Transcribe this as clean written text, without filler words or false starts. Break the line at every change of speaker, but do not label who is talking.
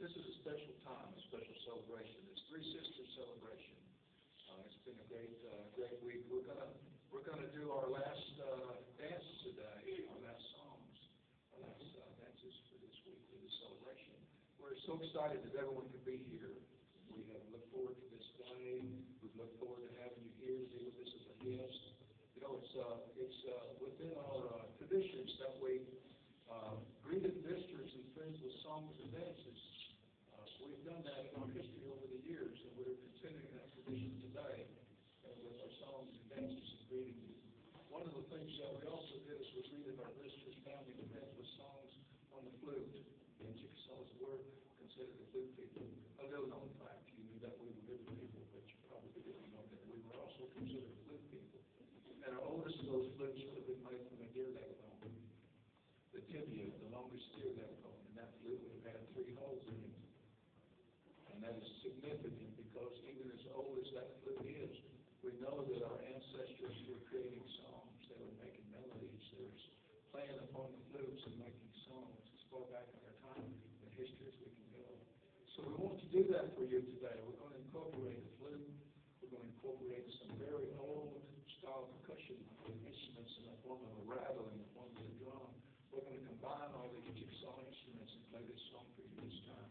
This is a special time, a special celebration. It's Three Sisters celebration. It's been a great week. We're gonna do our last dances today, our last songs, our last dances for this week for this celebration. We're so excited that everyone could be here. We have looked forward to this day. We've looked forward to having you here to be with us as a guest. You know, it's within our traditions that we greeted visitors and friends with songs and dances. We've done that in our history over the years, and we're continuing that tradition today with our songs and dances and greeting you. One of the things that we also did is we greeted our visitors, family, and friends with songs on the flute. And Chickasaws were considered the flute people. A little known fact, you knew that we were river people, but you probably didn't know that we were also considered flute people. And our oldest of those flutes would have been made from a deer leg bone. The tibia, the longest deer leg bone, and that flute would have had 3 holes in it. And that is significant because even as old as that flute is, we know that our ancestors were creating songs. They were making melodies. They were playing upon the flutes and making songs as far back in our time in history as we can go. So we want to do that for you today. We're going to incorporate the flute. We're going to incorporate some very old style percussion instruments in the form of a rattle, in the form of a drum. We're going to combine all these Chickasaw instruments and play this song for you this time.